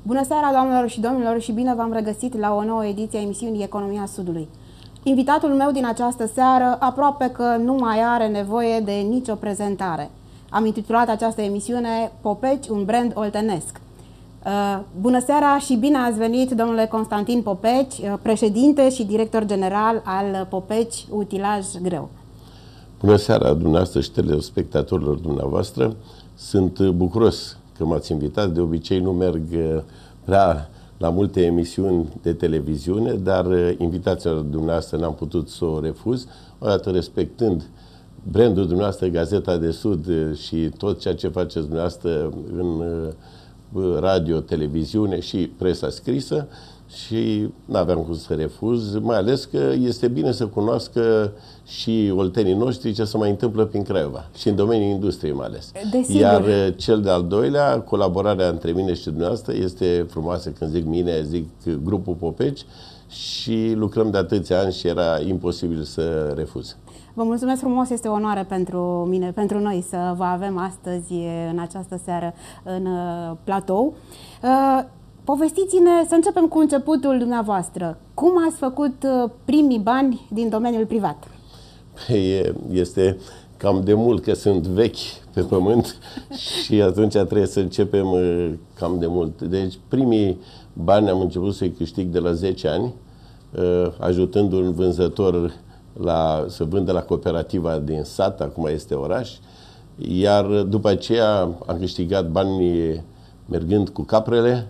Bună seara, doamnelor și domnilor, și bine v-am regăsit la o nouă ediție a emisiunii Economia Sudului. Invitatul meu din această seară aproape că nu mai are nevoie de nicio prezentare. Am intitulat această emisiune Popeci, un brand oltenesc. Bună seara și bine ați venit, domnule Constantin Popeci, președinte și director general al Popeci Utilaj Greu. Bună seara dumneavoastră și telespectatorilor dumneavoastră. Sunt bucuros că m-ați invitat. De obicei nu merg prea la multe emisiuni de televiziune, dar invitația dumneavoastră n-am putut să o refuz, odată respectând brandul dumneavoastră, Gazeta de Sud și tot ceea ce faceți dumneavoastră în radio, televiziune și presa scrisă, și n-aveam cum să refuz, mai ales că este bine să cunoască și oltenii noștri ce se mai întâmplă prin Craiova și în domeniul industriei mai ales. Desigur. Iar cel de-al doilea, colaborarea între mine și dumneavoastră este frumoasă. Când zic mine, zic grupul Popeci, și lucrăm de atâția ani și era imposibil să refuz. Vă mulțumesc frumos, este o onoare pentru mine, pentru noi să vă avem astăzi în această seară în platou. Povestiți-ne, să începem cu începutul dumneavoastră. Cum ați făcut primii bani din domeniul privat? Este cam de mult că sunt vechi pe pământ și atunci trebuie să începem cam de mult. Deci primii bani am început să-i câștig de la 10 ani, ajutând un vânzător să vândă la cooperativa din sat, acum este oraș, iar după aceea am câștigat bani mergând cu caprele.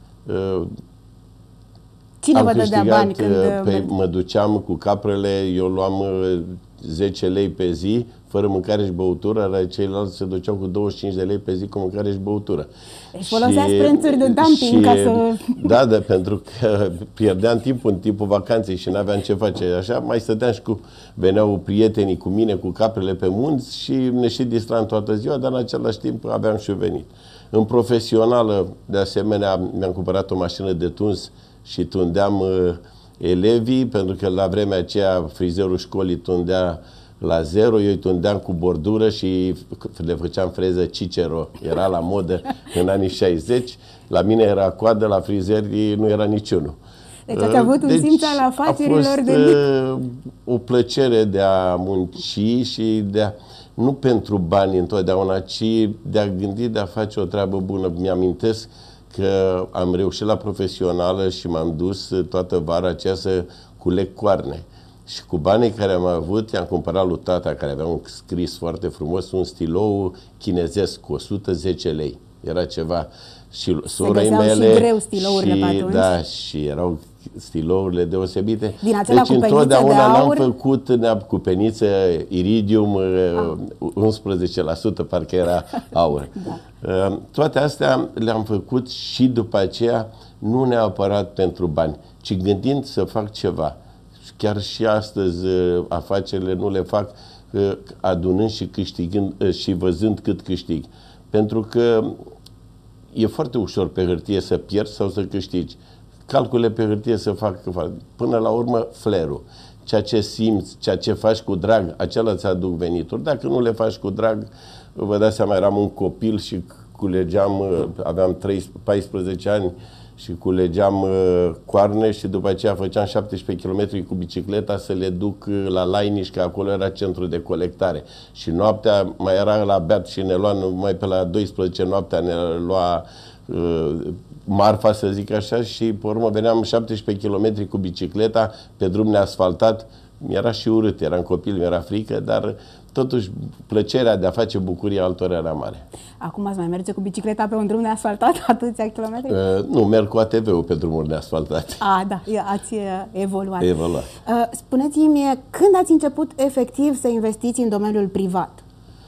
Cine vă dădea bani când... Mă duceam cu caprele, eu luam 10 lei pe zi, fără mâncare și băutură, dar ceilalți se duceau cu 25 de lei pe zi cu mâncare și băutură. Deci foloseați prețuri de dumping ca să... Da, pentru că pierdeam timpul în timpul vacanței și n-aveam ce face. Așa mai stăteam și veneau prietenii cu mine cu caprele pe munți și ne și distram toată ziua, dar în același timp aveam și venit. În profesională, de asemenea, mi-am cumpărat o mașină de tuns și tundeam elevii, pentru că la vremea aceea frizerul școlii tundea la 0, eu îi tundeam cu bordură și le făceam freză Cicero. Era la modă în anii 60. La mine era coadă, la frizeri nu era niciunul. Deci ați avut un simț al afacerilor de mic. O plăcere de a munci și de a... Nu pentru bani întotdeauna, ci de a gândi, de a face o treabă bună. Mi-amintesc că am reușit la profesională și m-am dus toată vara aceea să culeg coarne. Și cu banii care am avut, i-am cumpărat lui tata, care avea un scris foarte frumos, un stilou chinezesc cu 110 lei. Era ceva. Și sorei mele... și greu stilourile pe atunci. Da, și erau stilourile deosebite. Din acela deci întotdeauna n-am făcut cu peniță iridium, 11% parcă era aur. Da. Toate astea le-am făcut și după aceea, nu neapărat pentru bani, ci gândind să fac ceva. Chiar și astăzi afacerile nu le fac adunând și câștigând și văzând cât câștig. Pentru că e foarte ușor pe hârtie să pierzi sau să câștigi. Calculele pe hârtie să fac, până la urmă, flerul. Ceea ce simți, ceea ce faci cu drag, acela îți aduc venituri. Dacă nu le faci cu drag, vă dați seama, eram un copil și culegeam, aveam 14 ani și culegeam coarne și după aceea făceam 17 km cu bicicleta să le duc la Lainiș, că acolo era centru de colectare. Și noaptea mai era la beat și ne lua, numai pe la 12 noaptea ne lua marfa, să zic așa, și pe urmă veneam 17 km cu bicicleta pe drum neasfaltat. Mi-era și urât, eram copil, mi-era frică, dar totuși plăcerea de a face bucuria altora era mare. Acum ați mai merge cu bicicleta pe un drum neasfaltat atâția kilometri? Nu, merg cu ATV-ul pe drumuri neasfaltate. Da, ați evoluat. Evoluat. Spuneți-mi, când ați început efectiv să investiți în domeniul privat?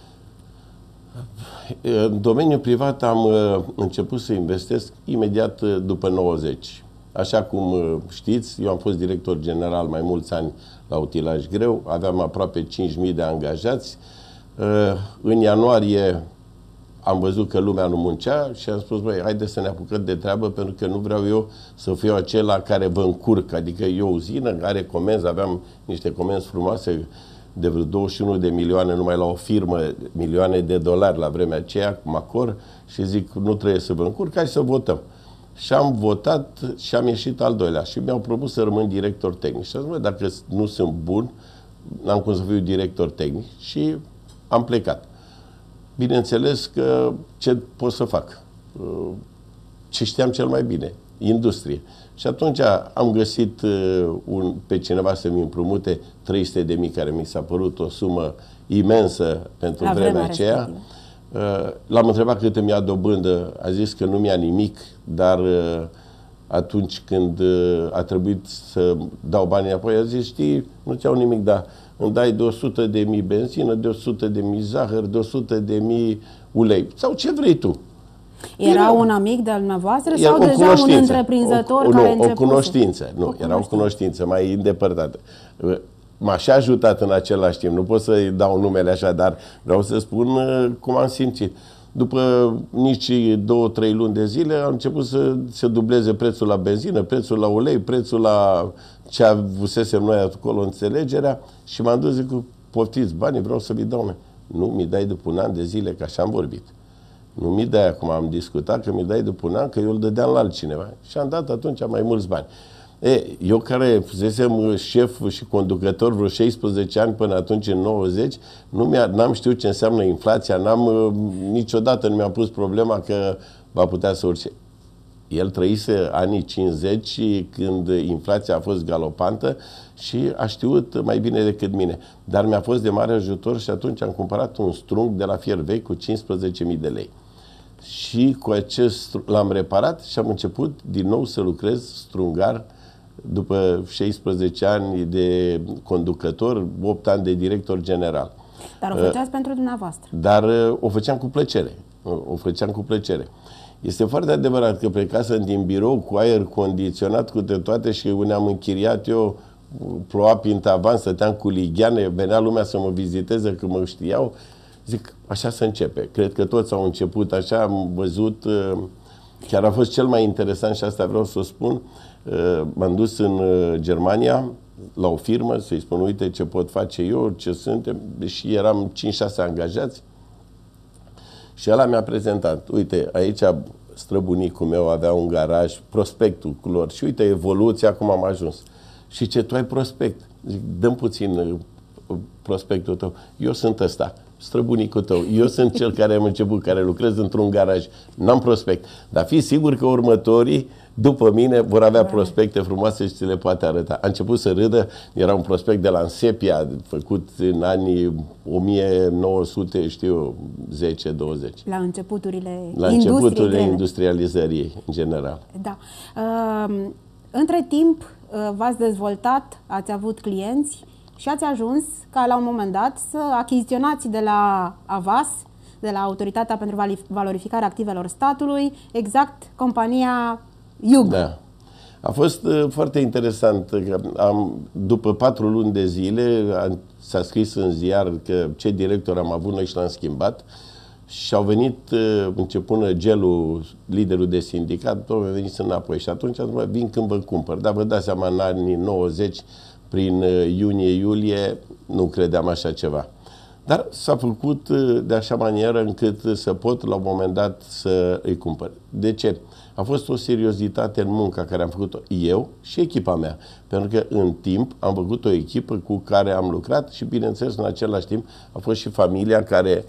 În domeniul privat am început să investesc imediat după 90. Așa cum știți, eu am fost director general mai mulți ani la Utilaj Greu, aveam aproape 5.000 de angajați. În ianuarie am văzut că lumea nu muncea și am spus, băi, haideți să ne apucăm de treabă, pentru că nu vreau eu să fiu acela care vă încurc. Adică eu o uzină, are comenzi, aveam niște comenzi frumoase de vreo 21 de milioane numai la o firmă, milioane de dolari la vremea aceea, cu Macor, și zic, nu trebuie să vă încurc, hai să votăm. Și am votat și am ieșit al doilea. Și mi-au propus să rămân director tehnic. Și am zis, dacă nu sunt bun, n-am cum să fiu director tehnic. Și am plecat. Bineînțeles că ce pot să fac? Ce știam cel mai bine? Industrie. Și atunci am găsit pe cineva să-mi împrumute 300.000, care mi s-a părut o sumă imensă pentru vremea aceea. L-am întrebat cât îmi ia dobândă, a zis că nu mi-a nimic, dar atunci când a trebuit să dau banii înapoi, a zis, știi, nu-ți iau nimic, dar îmi dai de 100.000 benzină, de 100.000 zahăr, de 100.000 ulei, sau ce vrei tu. Era un amic de-al dumneavoastră sau deja un întreprinzător care începuse? O cunoștință, nu, era o cunoștință mai îndepărtată. M-a și ajutat în același timp, nu pot să-i dau numele așa, dar vreau să spun cum am simțit. După nici 2-3 luni de zile am început să se dubleze prețul la benzină, prețul la ulei, prețul la ce avusesem noi acolo, înțelegerea, și m-am dus, zic, poftiți banii, vreau să vi dau. Nu, mi dai după un an de zile, că așa am vorbit. Nu mi dai acum, am discutat că mi dai după un an, că eu îl dădeam la altcineva. Și am dat atunci mai mulți bani. Eu care fusesem șef și conducător vreo 16 ani până atunci, în 90, n-am știut ce înseamnă inflația, niciodată nu mi-am pus problema că va putea să urce. El trăise anii 50 când inflația a fost galopantă și a știut mai bine decât mine. Dar mi-a fost de mare ajutor și atunci am cumpărat un strung de la fier vechi cu 15.000 de lei. Și cu acest l-am reparat și am început din nou să lucrez strungar după 16 ani de conducător, 8 ani de director general. Dar o făceați pentru dumneavoastră. Dar o făceam cu plăcere. O făceam cu plăcere. Este foarte adevărat că plecasem din birou cu aer condiționat, cu toate, și unde am închiriat eu, ploua prin tavan, stăteam cu ligheane, venea lumea să mă viziteze, că mă știau. Zic, așa se începe. Cred că toți au început așa, am văzut, chiar a fost cel mai interesant și asta vreau să o spun. M-am dus în Germania la o firmă să-i spun, uite ce pot face eu, ce suntem, deși eram 5-6 angajați. Și ăla mi-a prezentat, uite, aici străbunicul meu avea un garaj, prospectul cu lor, și uite evoluția, cum am ajuns. Și ce, tu ai prospect? Zic, dă-mi puțin prospectul tău. Eu sunt ăsta, străbunicul tău. Eu sunt cel care am început, care lucrez într-un garaj. N-am prospect. Dar fii sigur că următorii, după mine, vor avea prospecte frumoase și ți le poate arăta. A început să râdă, era un prospect de la Însepia, făcut în anii 1900, știu, 10-20. La începuturile industrializării, în general. Da. Între timp, v-ați dezvoltat, ați avut clienți și ați ajuns ca la un moment dat să achiziționați de la AVAS, de la Autoritatea pentru Valorificarea Activelor Statului, exact compania IUG. Da. A fost foarte interesant că după 4 luni de zile s-a scris în ziar că ce director am avut noi și l-am schimbat și au venit, începând gelul, liderul de sindicat, au venit înapoi și atunci am zis, vin când vă cumpăr. Dar vă dați seama, în anii 90, prin iunie-iulie, nu credeam așa ceva. Dar s-a făcut de așa manieră încât să pot la un moment dat să îi cumpăr. De ce? A fost o seriozitate în munca care am făcut-o eu și echipa mea. Pentru că în timp am făcut o echipă cu care am lucrat și, bineînțeles, în același timp a fost și familia care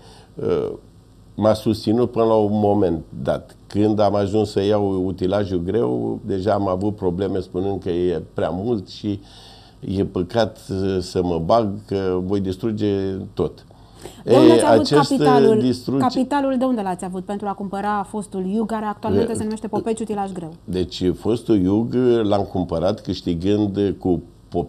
m-a susținut până la un moment dat. Când am ajuns să iau utilajul greu, deja am avut probleme spunând că e prea mult și e păcat să mă bag, că voi distruge tot. De unde ați avut capitalul de unde l-ați avut pentru a cumpăra fostul IUG, care actualmente se numește Popeci Utilaj Greu? Deci fostul IUG l-am cumpărat câștigând cu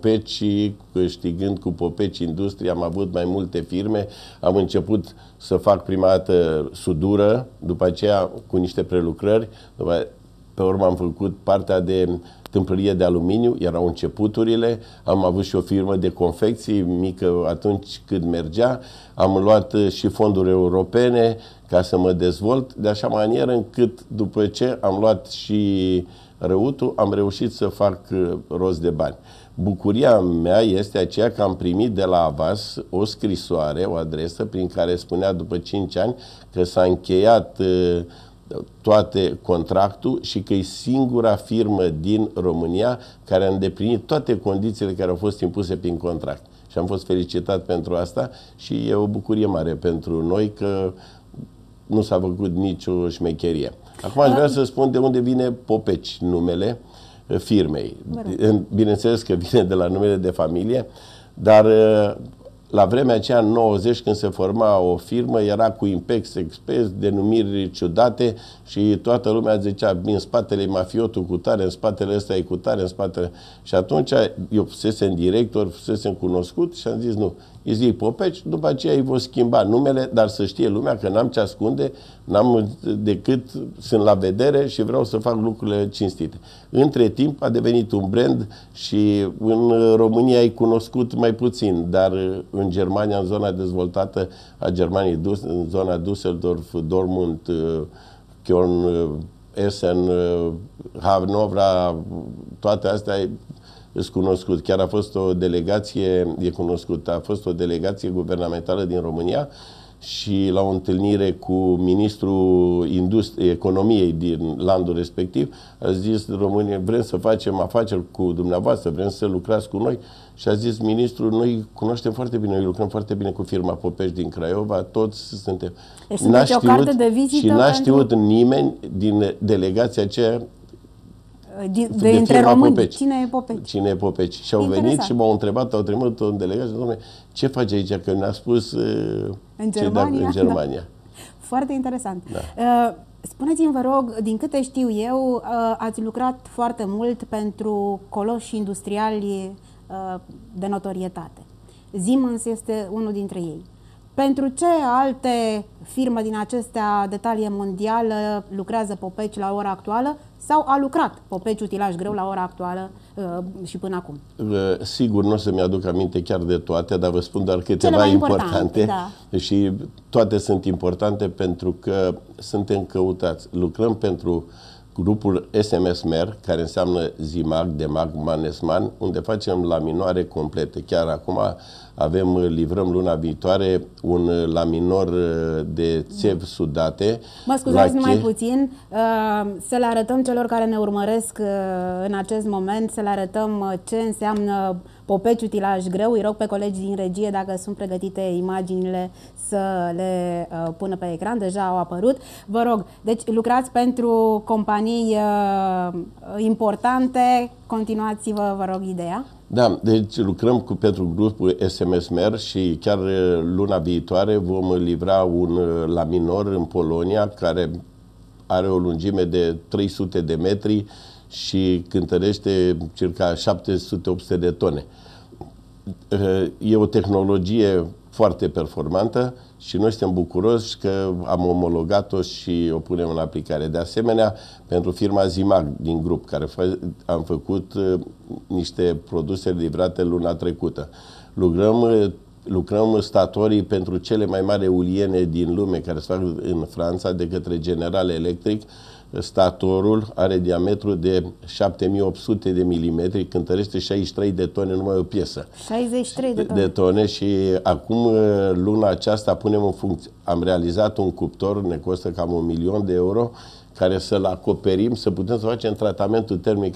Popeci Industrie, am avut mai multe firme, am început să fac prima dată sudură, după aceea cu niște prelucrări, pe urmă am făcut partea de tâmplărie de aluminiu, erau începuturile, am avut și o firmă de confecții mică atunci când mergea, am luat și fonduri europene ca să mă dezvolt, de așa manieră încât după ce am luat și răutul, am reușit să fac rost de bani. Bucuria mea este aceea că am primit de la AVAS o scrisoare, o adresă prin care spunea după 5 ani că s-a încheiat toate contractul și că e singura firmă din România care a îndeplinit toate condițiile care au fost impuse prin contract. Și am fost felicitat pentru asta și e o bucurie mare pentru noi că nu s-a făcut nicio șmecherie. Acum aș vrea să spun de unde vine Popeci, numele firmei. Bineînțeles că vine de la numele de familie, dar la vremea aceea, în 90, când se forma o firmă, era cu Impex Express, denumiri ciudate și toată lumea zicea, în spatele e mafiotul cu tare, în spatele ăsta e cu tare, în spatele... Și atunci eu fusesem director, fusesem cunoscut și am zis nu, îi zic Popeci, după aceea îi voi schimba numele, dar să știe lumea că n-am ce ascunde, n-am decât, sunt la vedere și vreau să fac lucrurile cinstite. Între timp a devenit un brand și în România e cunoscut mai puțin, dar în Germania, în zona dezvoltată a Germaniei, în zona Düsseldorf, Dortmund, Köln, Essen, Hanovra, toate astea sunt cunoscut. Chiar a fost o delegație, e cunoscut, a fost o delegație guvernamentală din România și la o întâlnire cu ministrul economiei din landul respectiv a zis România, vrem să facem afaceri cu dumneavoastră, vrem să lucrați cu noi și a zis ministrul, noi cunoaștem foarte bine, noi lucrăm foarte bine cu firma Popeci din Craiova, toți suntem. Deci sunteți o carte de vizită și n-a știut nimeni din delegația aceea de între români. Popeci. Cine e Popeci? Cine e Popeci? Și au venit și m-au întrebat, au trimis o delegație, dom'le, ce face aici? Că ne-a spus în Germania. În Germania. Da. Foarte interesant. Da. Spuneți-mi, vă rog, din câte știu eu, ați lucrat foarte mult pentru coloși industriali de notorietate. Siemens este unul dintre ei. Pentru ce alte firme din acestea de talie mondială lucrează Popeci la ora actuală sau a lucrat Popeci utilaj greu la ora actuală și până acum? Sigur, nu o să-mi aduc aminte chiar de toate, dar vă spun doar câteva importante. Da. Și toate sunt importante pentru că suntem căutați. Lucrăm pentru grupul SMS-MER, care înseamnă Zimag, Demag, Manesman, unde facem laminoare complete. Chiar acum livrăm luna viitoare un laminor de țevi sudate. Mă scuzați numai puțin, să le arătăm celor care ne urmăresc în acest moment, să le arătăm ce înseamnă Popeci utilaj greu. Îi rog pe colegii din regie, dacă sunt pregătite imaginile, să le pună pe ecran. Deja au apărut. Vă rog, deci lucrați pentru companii importante. Continuați-vă, vă rog, ideea. Da, deci lucrăm pentru grupul SMS-MER și chiar luna viitoare vom livra un laminor în Polonia care are o lungime de 300 de metri și cântărește circa 700-800 de tone. E o tehnologie foarte performantă și noi suntem bucuroși că am omologat-o și o punem în aplicare. De asemenea, pentru firma Zimag din grup, care am făcut niște produse livrate luna trecută. Lucrăm statorii pentru cele mai mari uliene din lume, care se fac în Franța de către General Electric. Statorul are diametru de 7800 de milimetri, cântărește 63 de tone numai o piesă. 63 de tone și acum luna aceasta punem în funcție. Am realizat un cuptor, ne costă cam 1.000.000 de euro, care să-l acoperim, să putem să facem tratamentul termic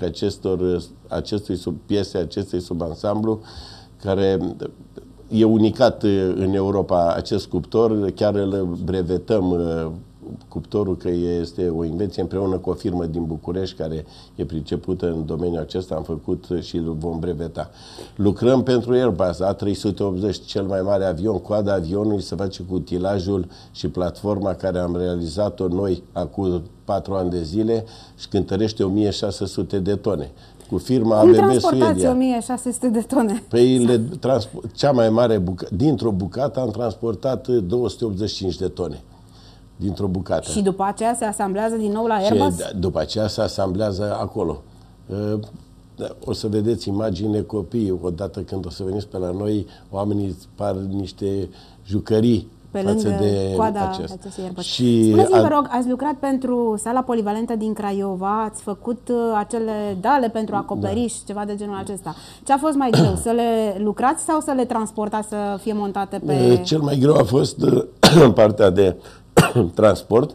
acestui subansamblu, care e unicat în Europa, acest cuptor, chiar îl brevetăm, cuptorul, că este o invenție împreună cu o firmă din București care e pricepută în domeniul acesta, am făcut și îl vom breveta. Lucrăm pentru Airbus, A380, cel mai mare avion, coada avionului se face cu utilajul și platforma care am realizat-o noi acum 4 ani de zile și cântărește 1600 de tone. Cu firma Cum ABB transportați Suedia. 1600 de tone? Păi cea mai mare dintr-o bucată am transportat 285 de tone. Dintr-o bucată. Și după aceea se asamblează din nou la Airbus? După aceea se asamblează acolo. O să vedeți imagine copii, odată când o să veniți pe la noi, oamenii par niște jucării pe lângă de coada acestui Airbus. Spuneți-mi, vă rog, ați lucrat pentru sala polivalentă din Craiova, ați făcut acele dale pentru acoperiș, ceva de genul acesta. Ce a fost mai greu, să le lucrați sau să le transportați, să fie montate pe... Cel mai greu a fost partea de transport,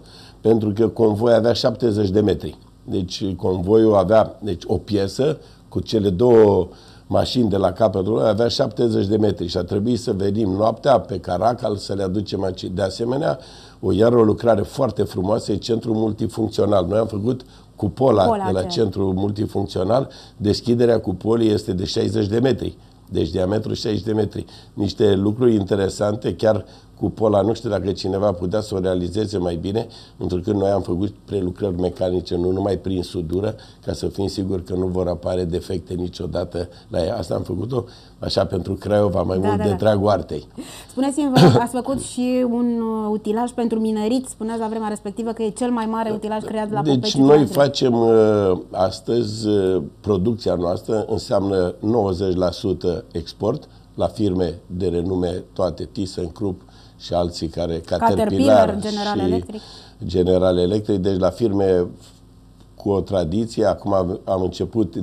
pentru că convoiul avea 70 de metri. Deci convoiul avea o piesă cu cele două mașini de la capătul lui, avea 70 de metri și a trebuit să venim noaptea pe Caracal să le aducem aici. De asemenea, iar o lucrare foarte frumoasă e centrul multifuncțional. Noi am făcut cupola de la centrul multifuncțional. Deschiderea cupolii este de 60 de metri. Deci diametru 60 de metri. Niște lucruri interesante, chiar cupola, nu știu dacă cineva putea să o realizeze mai bine, pentru că noi am făcut prelucrări mecanice, nu numai prin sudură, ca să fim siguri că nu vor apare defecte niciodată la ea. Asta am făcut-o așa pentru Craiova, mai mult de dragul artei. Spuneți-mi, ați făcut și un utilaj pentru minerit, spuneați la vremea respectivă că e cel mai mare utilaj creat la Popești. Deci noi facem astăzi, producția noastră înseamnă 90% export la firme de renume toate, ThyssenKrupp și alții care, Caterpillar, General Electric, deci la firme cu o tradiție. Acum am început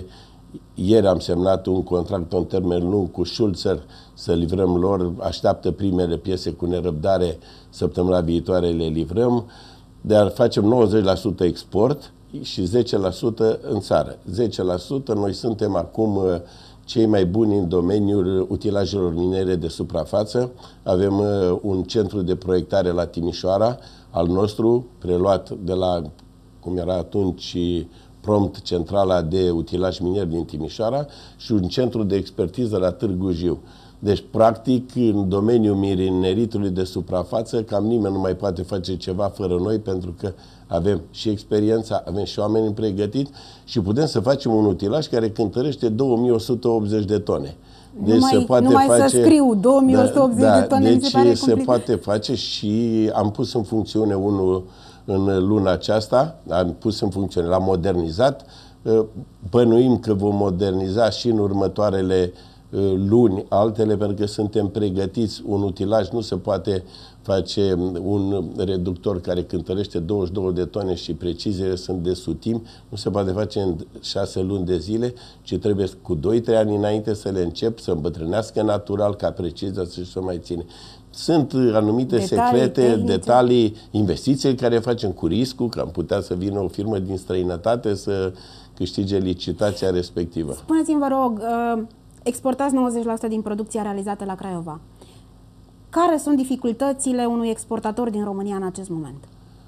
ieri am semnat un contract în termen lung cu Sulzer să livrăm lor, așteaptă primele piese cu nerăbdare, săptămâna viitoare le livrăm, dar facem 90% export și 10% în țară. 10% noi suntem acum cei mai buni în domeniul utilajelor minere de suprafață. Avem un centru de proiectare la Timișoara, al nostru, preluat de la, cum era atunci, Prompt, centrala de utilaj minier din Timișoara, și un centru de expertiză la Târgu Jiu. Deci, practic, în domeniul mineritului de suprafață, cam nimeni nu mai poate face ceva fără noi, pentru că avem și experiența, avem și oameni pregătiți și putem să facem un utilaj care cântărește 2180 de tone. Deci numai să scriu 2180 de tone, deci se poate face și am pus în funcțiune unul în luna aceasta, am pus în funcțiune, l-am modernizat, bănuim că vom moderniza și în următoarele luni altele, pentru că suntem pregătiți. Un utilaj nu se poate face un reductor care cântărește 22 de tone și preciziile sunt de sutim, nu se poate face în 6 luni de zile, ci trebuie cu 2-3 ani înainte să le încep, să îmbătrânească natural, ca precizia să se mai ține. Sunt anumite secrete, tehnice, detalii, investiții care facem cu riscul, că am putea să vină o firmă din străinătate să câștige licitația respectivă. Spuneți-mi, vă rog, exportați 90% din producția realizată la Craiova. Care sunt dificultățile unui exportator din România în acest moment?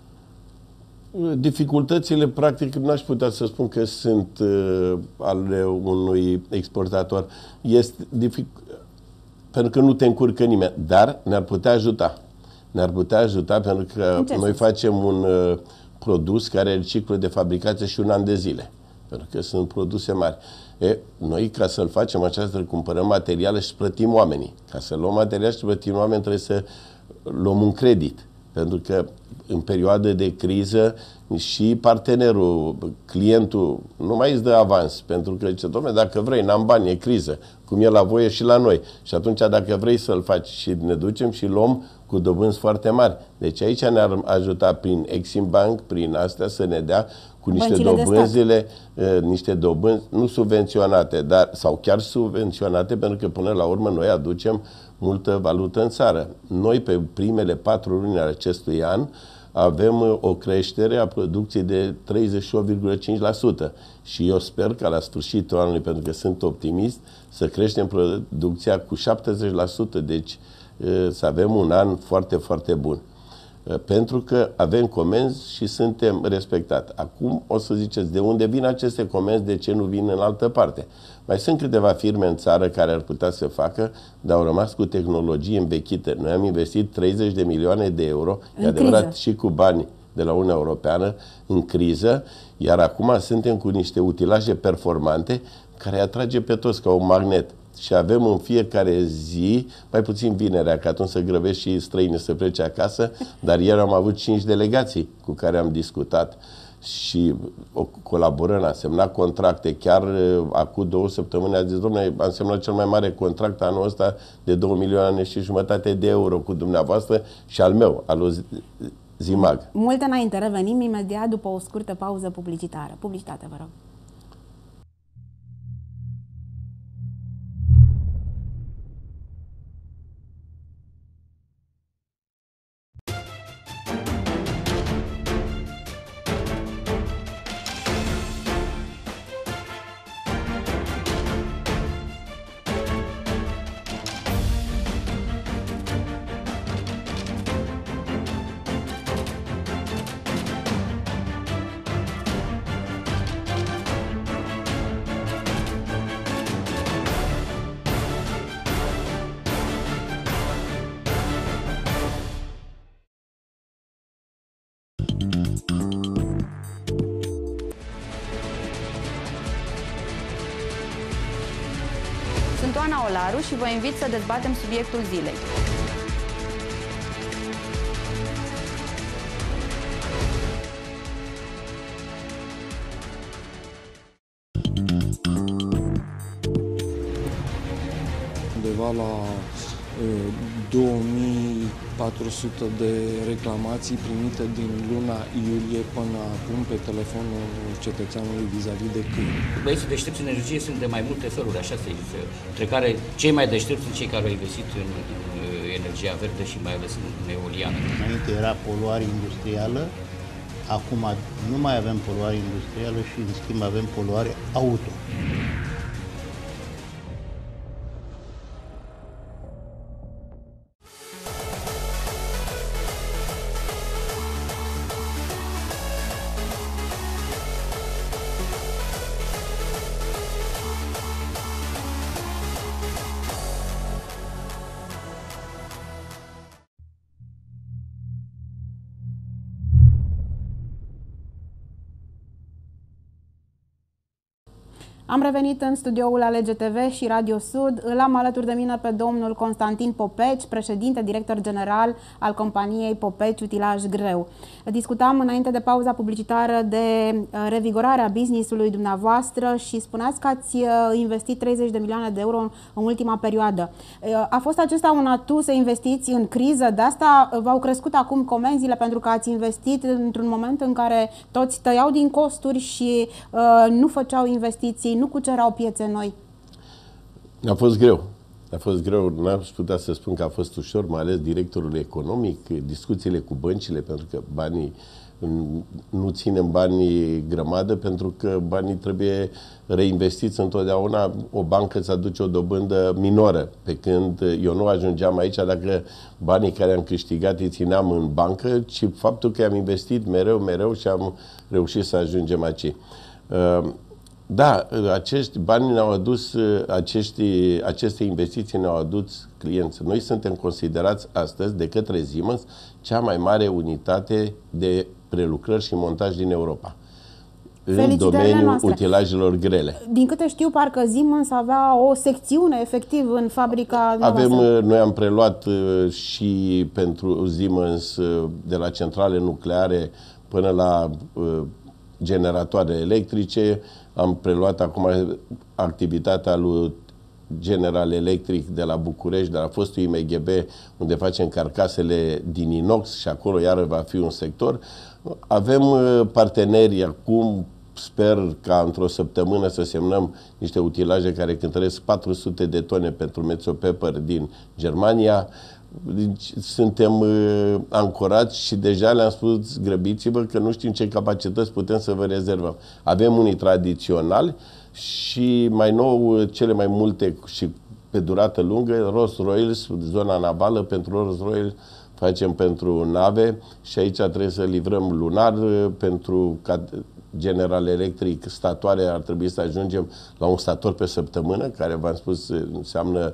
Dificultățile, practic, n-aș putea să spun că sunt ale unui exportator. Este pentru că nu te încurcă nimeni, dar ne-ar putea ajuta. Ne-ar putea ajuta pentru că noi facem un produs care are ciclu de fabricație și 1 an de zile. Pentru că sunt produse mari. Noi, ca să-l facem aceasta, cumpărăm materiale și plătim oamenii. Ca să luăm materiale și plătim oameni, trebuie să luăm un credit. Pentru că în perioadă de criză și partenerul, clientul, nu mai îți dă avans. Pentru că zice, dom'le, dacă vrei, n-am bani, e criză. Cum e la voi, e și la noi. Și atunci, dacă vrei să-l faci, și ne ducem și luăm cu dobânzi foarte mari. Deci aici ne-ar ajuta prin Exim Bank, prin astea, să ne dea cu niște dobânzi nu subvenționate, sau chiar subvenționate, pentru că până la urmă noi aducem multă valută în țară. Noi, pe primele 4 luni ale acestui an, avem o creștere a producției de 38,5% și eu sper că la sfârșitul anului, pentru că sunt optimist, să creștem producția cu 70%, deci să avem un an foarte, foarte bun. Pentru că avem comenzi și suntem respectați. Acum o să ziceți, de unde vin aceste comenzi, de ce nu vin în altă parte? Mai sunt câteva firme în țară care ar putea să facă, dar au rămas cu tehnologie învechită. Noi am investit 30 de milioane de euro, e adevărat, și cu bani de la Uniunea Europeană, în criză, iar acum suntem cu niște utilaje performante care atrage pe toți ca un magnet. Și avem în fiecare zi, mai puțin vinerea, că atunci să grăbești și străini să plece acasă, dar ieri am avut 5 delegații cu care am discutat și colaborăm, am semnat contracte. Chiar acum 2 săptămâni a zis, dom'le, am semnat cel mai mare contract anul ăsta de 2,5 milioane de euro cu dumneavoastră și al meu, al lui Zimag. Multe înainte, revenim imediat după o scurtă pauză publicitară. Publicitate, vă rog. Sunt Oana Olaru și vă invit să dezbatem subiectul zilei. Undeva la 2400 de reclamații primite din luna iulie până acum pe telefonul cetățeanului vis-a-vis de câini. Băieții deștepți în energie sunt de mai multe feluri, așa se zice. Între care cei mai deștepți sunt cei care au investit în energia verde și mai ales în eoliană. Înainte era poluare industrială, acum nu mai avem poluare industrială și în schimb avem poluare auto. Am revenit în studioul Alege TV și Radio Sud. Îl am alături de mine pe domnul Constantin Popeci, președinte, director general al companiei Popeci Utilaj Greu. Discutam înainte de pauza publicitară de revigorarea business-ului dumneavoastră și spuneați că ați investit 30 de milioane de euro în ultima perioadă. A fost acesta un atu să investiți în criză? De asta v-au crescut acum comenzile, pentru că ați investit într-un moment în care toți tăiau din costuri și nu făceau investiții, nu cucerau piețe noi? A fost greu. A fost greu. N-am putea să spun că a fost ușor, mai ales directorul economic, discuțiile cu băncile, pentru că banii, nu ținem banii grămadă, pentru că banii trebuie reinvestiți întotdeauna. O bancă îți aduce o dobândă minoră, pe când eu nu ajungeam aici dacă banii care am câștigat îi țineam în bancă, ci faptul că am investit mereu și am reușit să ajungem aici. Da, acești bani ne-au adus, aceste investiții ne-au adus clienți. Noi suntem considerați astăzi de către Siemens cea mai mare unitate de prelucrări și montaj din Europa în domeniul utilajelor grele. Din câte știu, parcă Siemens avea o secțiune efectiv în fabrica noastră. Noi am preluat și pentru Siemens de la centrale nucleare până la generatoare electrice. Am preluat acum activitatea lui General Electric de la București, de la fostul IMGB, unde facem carcasele din inox și acolo iară va fi un sector. Avem parteneri acum, sper ca într-o săptămână să semnăm niște utilaje care cântăresc 400 de tone pentru Mezzo Pepper din Germania. Deci, suntem ancorați și deja le-am spus, grăbiți-vă că nu știm ce capacități putem să vă rezervăm. Avem unii tradiționali și mai nou cele mai multe și pe durată lungă, Rolls-Royce, zona navală. Pentru Rolls-Royce facem pentru nave și aici trebuie să livrăm lunar. Pentru General Electric statoare ar trebui să ajungem la un stator pe săptămână, care v-am spus înseamnă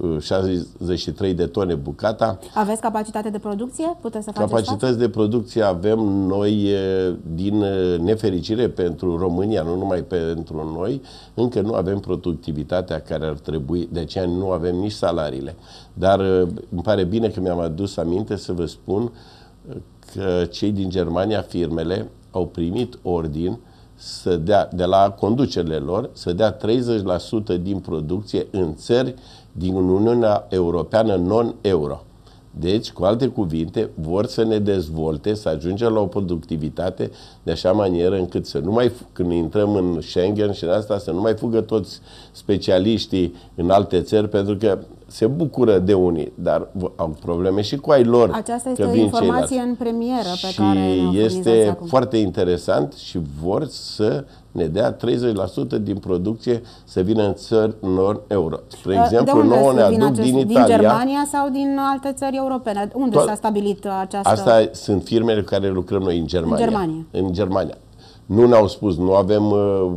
63 de tone bucata. Aveți capacitate de producție? Puteți să faceți capacități de producție avem noi, din nefericire pentru România, nu numai pentru noi, încă nu avem productivitatea care ar trebui, de aceea nu avem nici salariile. Dar îmi pare bine că mi-am adus aminte să vă spun că cei din Germania, firmele, au primit ordin să dea, de la conducerile lor, să dea 30% din producție în țări din Uniunea Europeană non-euro. Deci, cu alte cuvinte, vor să ne dezvolte, să ajungem la o productivitate de așa manieră încât să nu mai, când intrăm în Schengen și în asta, să nu mai fugă toți specialiștii în alte țări, pentru că se bucură de unii, dar au probleme și cu ai lor. Aceasta este o informație în premieră pe care ne-o este acum. Foarte interesant și vor să ne dea 30% din producție să vină în țări non-euro. Spre exemplu, nouă ne aduc din Italia. Din Germania sau din alte țări europene? Unde s-a stabilit această... Asta sunt firmele cu care lucrăm noi în Germania. În Germania. Nu ne-au spus, nu avem,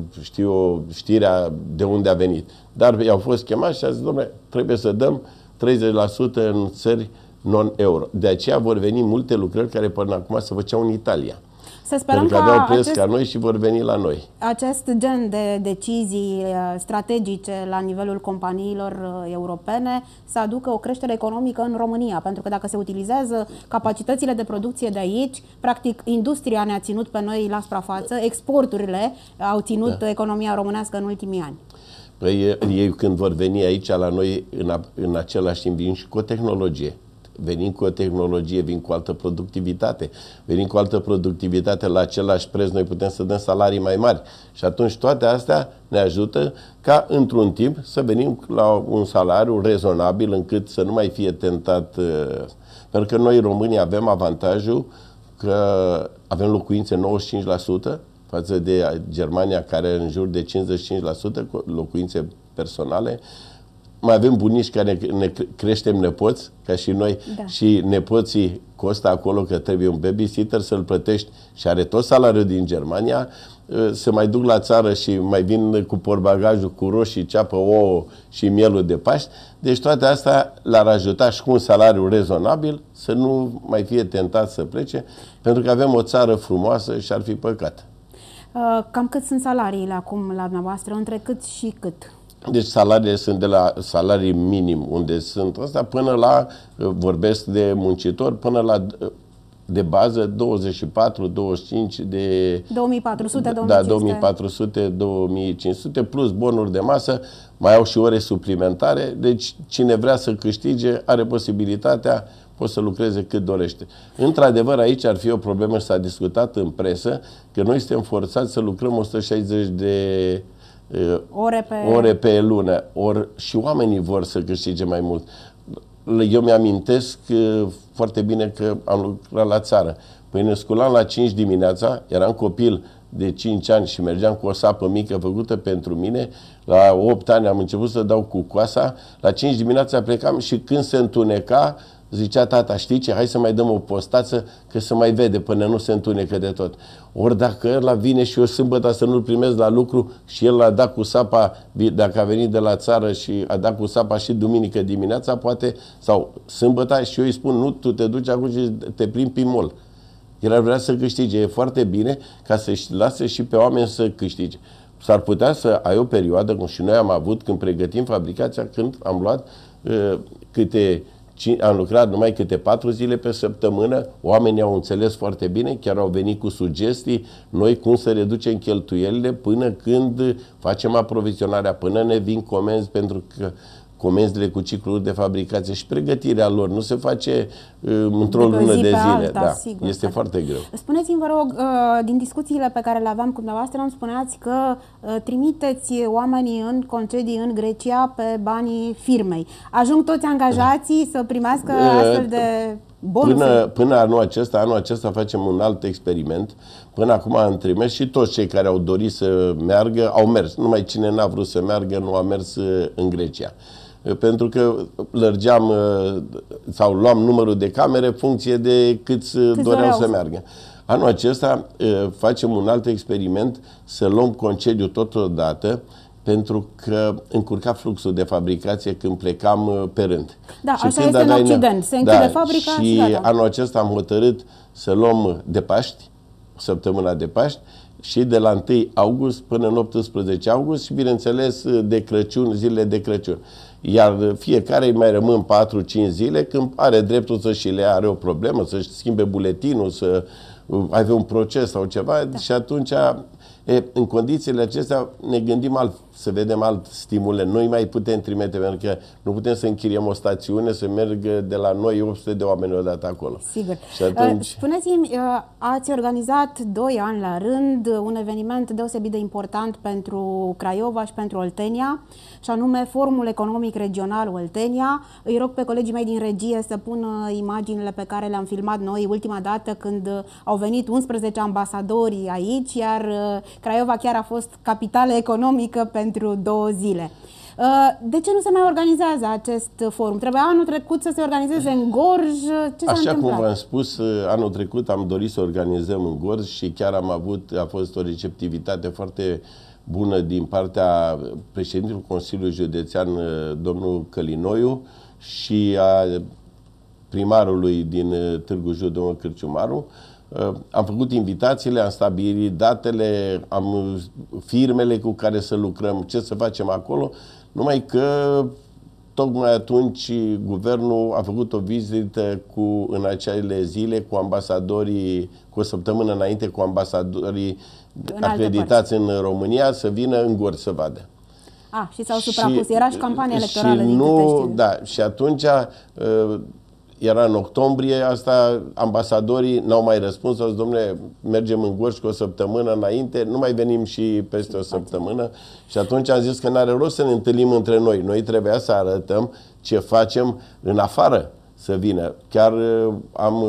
știrea de unde a venit. Dar i-au fost chemați și a zis, dom'le, trebuie să dăm 30% în țări non-euro. De aceea vor veni multe lucrări care până acum se făceau în Italia. Să sperăm pentru că aveau preț ca noi și vor veni la noi. Acest gen de decizii strategice la nivelul companiilor europene să aducă o creștere economică în România, pentru că dacă se utilizează capacitățile de producție de aici, practic industria ne-a ținut pe noi la suprafață, exporturile au ținut economia românească în ultimii ani. Păi ei când vor veni aici la noi, în același timp vin și cu o tehnologie. Venim cu o tehnologie, vin cu altă productivitate. Venim cu altă productivitate la același preț, noi putem să dăm salarii mai mari. Și atunci toate astea ne ajută ca într-un timp să venim la un salariu rezonabil încât să nu mai fie tentat. Pentru că noi românii avem avantajul că avem locuințe 95%, față de Germania, care are în jur de 55% locuințe personale. Mai avem bunici care ne creștem nepoți, ca și noi, și nepoții costă acolo că trebuie un babysitter să-l plătești și are tot salariul din Germania, se mai duc la țară și mai vin cu portbagajul, cu roșii, ceapă, ouă și mielul de Paști. Deci toate astea l-ar ajuta și cu un salariu rezonabil să nu mai fie tentat să plece, pentru că avem o țară frumoasă și ar fi păcat. Cam cât sunt salariile acum la dumneavoastră? Între cât și cât? Deci salariile sunt de la salarii minim, unde sunt ăsta, până la, vorbesc de muncitori, până la de bază 24, 25 de... 2400, 2500. Da, 2400, 2500, plus bonuri de masă, mai au și ore suplimentare, deci cine vrea să câștige are posibilitatea, poate să lucreze cât dorește. Într-adevăr, aici ar fi o problemă și s-a discutat în presă, că noi suntem forțați să lucrăm 160 de ore pe lună. Ori și oamenii vor să câștige mai mult. Eu mi-amintesc foarte bine că am lucrat la țară. Păi ne sculam la 5 dimineața, eram copil de 5 ani și mergeam cu o sapă mică făcută pentru mine. La 8 ani am început să dau cu coasa. La 5 dimineața plecam și când se întuneca, zicea tata, știi ce, hai să mai dăm o postață că să mai vede până nu se întunecă de tot. Ori dacă ăla vine și eu sâmbătă să nu-l primesc la lucru și el a dat cu sapa, dacă a venit de la țară și a dat cu sapa și duminică dimineața, poate, sau sâmbătă, și eu îi spun, nu, tu te duci acum și te plimbi pe mall. El ar vrea să câștige. E foarte bine ca să-și lase și pe oameni să câștige. S-ar putea să ai o perioadă, cum și noi am avut când pregătim fabricația, când am luat am lucrat numai câte 4 zile pe săptămână, oamenii au înțeles foarte bine, chiar au venit cu sugestii, noi cum să reducem cheltuielile până când facem aprovizionarea, până ne vin comenzi, pentru că comenzile cu cicluri de fabricație și pregătirea lor nu se face într-o lună de zile. Alta, da, sigur, este foarte greu. Spuneți-mi, vă rog, din discuțiile pe care le aveam cu dumneavoastră, îmi spuneați că trimiteți oamenii în concedii în Grecia pe banii firmei. Ajung toți angajații să primească astfel de bonusuri? Până anul acesta facem un alt experiment. Până acum am trimis și toți cei care au dorit să meargă au mers. Numai cine n-a vrut să meargă nu a mers în Grecia. Pentru că lărgeam sau luam numărul de camere în funcție de câți doreau să meargă. Anul acesta facem un alt experiment, să luăm concediu totodată, pentru că încurca fluxul de fabricație când plecam pe rând. Da, și așa este în Occident. Se închide fabrica și anul acesta am hotărât să luăm de Paști, săptămâna de Paști, și de la 1 august până în 18 august și, bineînțeles, de Crăciun, zilele de Crăciun. Iar fiecare îi mai rămân 4-5 zile când are dreptul să și le are o problemă, să-și schimbe buletinul, să aibă un proces sau ceva, și atunci, în condițiile acestea, ne gândim să vedem alt stimule. Noi mai putem trimite, pentru că nu putem să închiriem o stațiune, să meargă de la noi 800 de oameni odată acolo. Sigur. Și atunci... Spuneți-mi, ați organizat 2 ani la rând un eveniment deosebit de important pentru Craiova și pentru Oltenia, și anume Forumul Economic Regional Oltenia. Îi rog pe colegii mei din regie să pună imaginile pe care le-am filmat noi ultima dată când au venit 11 ambasadori aici, iar Craiova chiar a fost capitală economică pentru 2 zile. De ce nu se mai organizează acest forum? Trebuia anul trecut să se organizeze în Gorj. Ce s-a întâmplat? Așa cum v-am spus, anul trecut am dorit să organizăm în Gorj și chiar a fost o receptivitate foarte bună din partea președintelui Consiliului Județean, domnul Călinoiu, și a primarului din Târgu Jiu, domnul Cârciumaru. Am făcut invitațiile, am stabilit datele, am firmele cu care să lucrăm, ce să facem acolo, numai că tocmai atunci guvernul a făcut o vizită în acele zile cu ambasadorii, cu o săptămână înainte, cu ambasadorii acreditați în România să vină în Gorj să vadă. Și s-au suprapus. Era și campania electorală din câte știu. Da, și atunci era în octombrie, asta ambasadorii n-au mai răspuns, au zis, dom'le, mergem în Gorj cu o săptămână înainte, nu mai venim și peste o săptămână. Și atunci am zis că n-are rost să ne întâlnim între noi. Noi trebuia să arătăm ce facem în afară să vină. Chiar am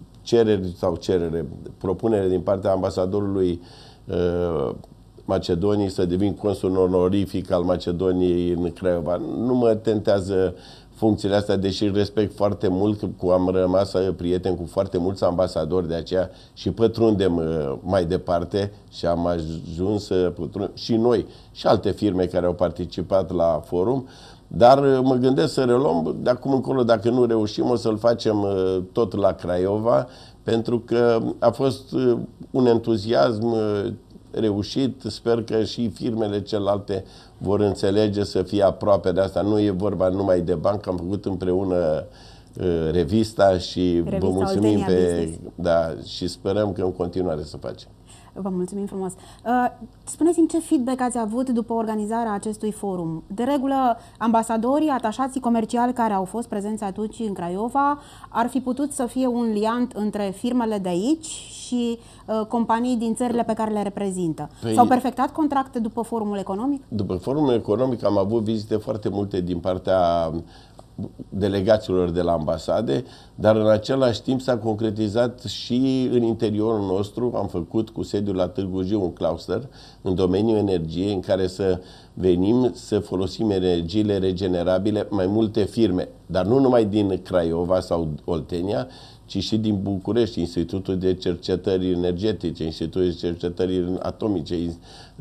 propunere din partea ambasadorului Macedoniei să devin consul onorific al Macedoniei în Craiova. Nu mă tentează funcțiile astea, deși îl respect foarte mult, că am rămas prieten cu foarte mulți ambasadori de aceea și pătrundem mai departe și am ajuns să pătrundem și noi și alte firme care au participat la forum, dar mă gândesc să reluăm de acum încolo, dacă nu reușim, o să-l facem tot la Craiova, pentru că a fost un entuziasm reușit. Sper că și firmele celelalte vor înțelege să fie aproape de asta. Nu e vorba numai de bani, am făcut împreună revista și vă mulțumim și sperăm că în continuare să facem. Vă mulțumim frumos. Spuneți-mi ce feedback ați avut după organizarea acestui forum. De regulă, ambasadorii, atașații comerciali care au fost prezenți atunci în Craiova ar fi putut să fie un liant între firmele de aici și companii din țările pe care le reprezintă. S-au perfectat contracte după forumul economic? După forumul economic am avut vizite foarte multe din partea delegațiilor de la ambasade, dar în același timp s-a concretizat și în interiorul nostru. Am făcut cu sediul la Târgu Jiu un cluster în domeniul energiei în care să venim să folosim energiile regenerabile, mai multe firme, dar nu numai din Craiova sau Oltenia, ci și din București, Institutul de Cercetări Energetice, Institutul de Cercetări Atomice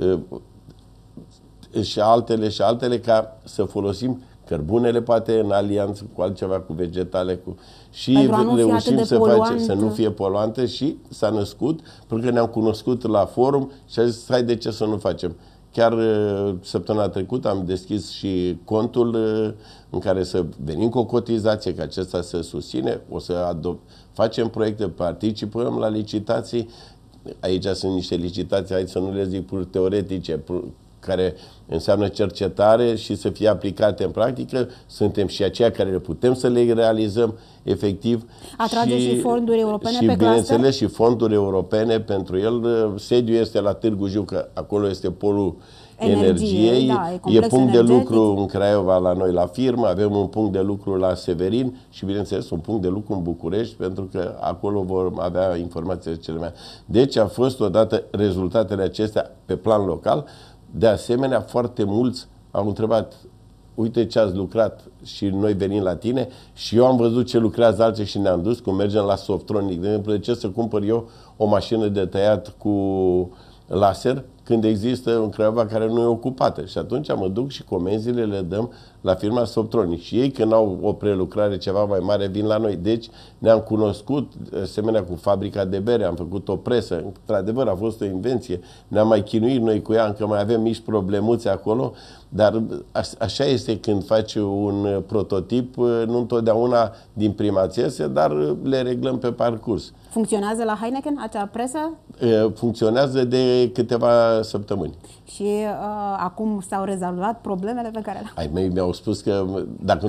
și altele, ca să folosim cărbunele poate în alianță cu altceva, cu vegetale, și reușim să nu fie poluante și s-a născut, pentru că ne-am cunoscut la forum și a zis, hai, de ce să nu facem? Chiar săptămâna trecută am deschis și contul în care să venim cu o cotizație, că acesta să susține, o să facem proiecte, participăm la licitații. Aici sunt niște licitații, hai să nu le zic pur teoretice, care înseamnă cercetare și să fie aplicate în practică. Suntem și aceia care le putem să le realizăm efectiv. Atrage și fonduri europene și, pe bineînțeles, și fonduri europene pentru el. Sediul este la Târgu Jiu, că acolo este polul energiei. Da, e punct de lucru în Craiova la noi la firmă, avem un punct de lucru la Severin și, bineînțeles, un punct de lucru în București, pentru că acolo vor avea informațiile cele mai. Deci a fost odată rezultatele acestea pe plan local. De asemenea, foarte mulți au întrebat, uite ce ați lucrat și noi venim la tine, și eu am văzut ce lucrează alții și ne-am dus, cum mergem la Softronic. De exemplu, de ce să cumpăr eu o mașină de tăiat cu laser când există în Craiova care nu e ocupată? Și atunci mă duc și comenzile le dăm la firma Softronic. Și ei, când au o prelucrare ceva mai mare, vin la noi. Deci ne-am cunoscut, asemenea cu fabrica de bere, am făcut o presă. Într-adevăr, a fost o invenție. Ne-am mai chinuit noi cu ea, încă mai avem mici problemuțe acolo, dar așa este când faci un prototip, nu întotdeauna din prima țesă, dar le reglăm pe parcurs. Funcționează la Heineken acea presă? Funcționează de câteva săptămâni. Și acum s-au rezolvat problemele pe care le-au? Ai mei mi-au spus că dacă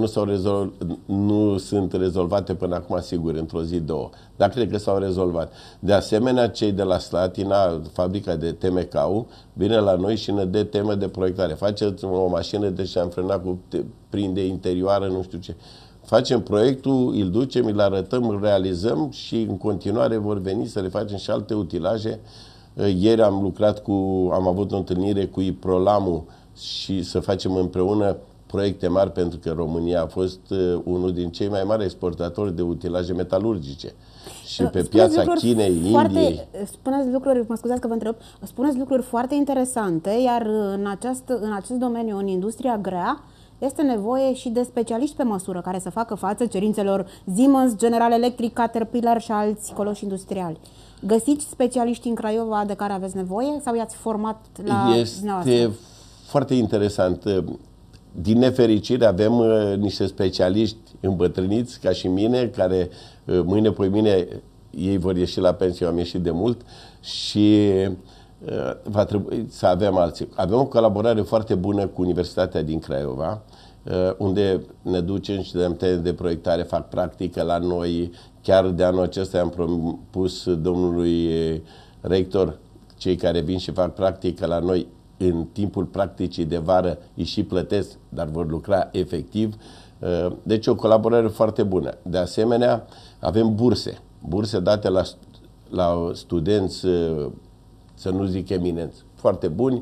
nu sunt rezolvate până acum, sigur, într-o zi, două. Dar cred că s-au rezolvat. De asemenea, cei de la Slatina, fabrica de TMK-ul, vine la noi și ne dă temă de proiectare. Faceți o mașină de șanfrenat cu prinde interioară, nu știu ce. Facem proiectul, îl ducem, îl arătăm, îl realizăm și în continuare vor veni să le facem și alte utilaje. Ieri am avut o întâlnire cu Iprolamul și să facem împreună proiecte mari, pentru că România a fost unul din cei mai mari exportatori de utilaje metalurgice. Și pe piața Chinei, Indiei. Spuneți lucruri, mă scuzați că vă întreb, spuneți lucruri foarte interesante, iar în acest domeniu, în industria grea, este nevoie și de specialiști pe măsură care să facă față cerințelor Siemens, General Electric, Caterpillar și alți coloși industriali. Găsiți specialiști în Craiova de care aveți nevoie sau i-ați format la dumneavoastră? Este foarte interesant. Din nefericire avem niște specialiști îmbătrâniți ca și mine, care mâine, poimâine, ei vor ieși la pensie, am ieșit de mult și va trebui să avem alții. Avem o colaborare foarte bună cu Universitatea din Craiova, unde ne ducem și dăm teze de proiectare, fac practică la noi. Chiar de anul acesta am propus domnului rector, cei care vin și fac practică la noi, în timpul practicii de vară îi și plătesc, dar vor lucra efectiv. Deci o colaborare foarte bună. De asemenea, avem burse date la studenți, să nu zic eminenți, foarte buni,